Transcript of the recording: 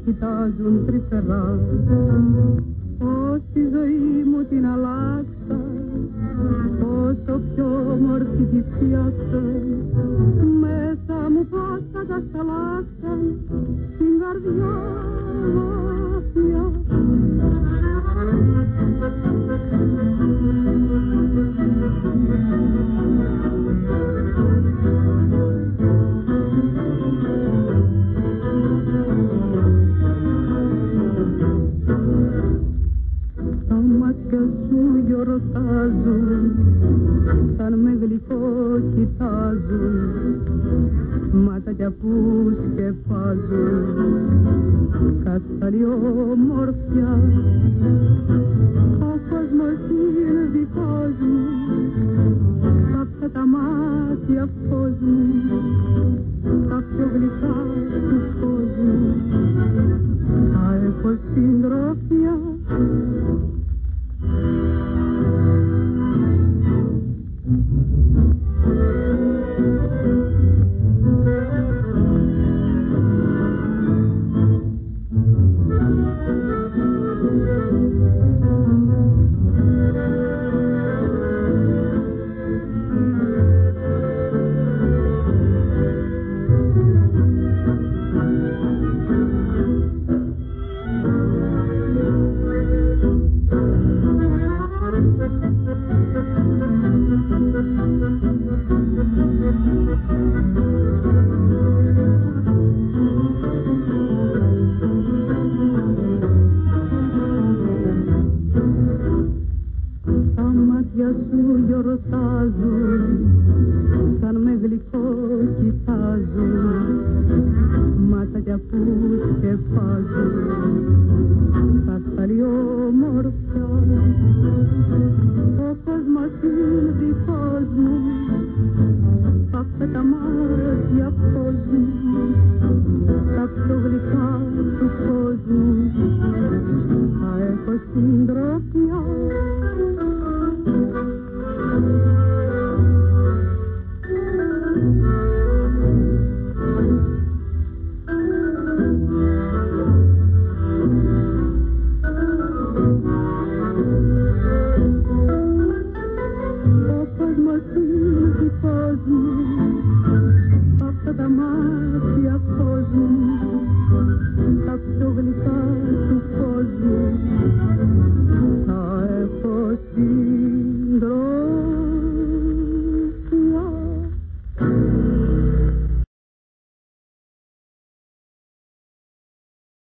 κοιτάζουν τρυφερά. Πώς τη ζωή μου την αλλάξα, όσο πιο όμορφη τη φτιάξα, μέσα μου πώς θα τα σταλάξα, στην καρδιά μάτια. Τα μάτια σου γιορτάζουν, σαν με γλυκό κοιτάζουν, μάτια που σκεπάζουν, καθαρή ομορφιά. Ο κόσμος είναι δικός μου, σ' αυτά τα μάτια φως μου, τα πιο γλυκά του κόσμου, θα έχω συντροφιά. Σαν με γλυκό κοιτάζουν, μάτια που σκεπάζουν, καθαρή ομορφιά. Ο κόσμος είναι δικός μου, αυτά τα μάτια φως μου, τα πιο γλυκά του κόσμου, θα έχω συντροφιά. Αυτά τα μάτια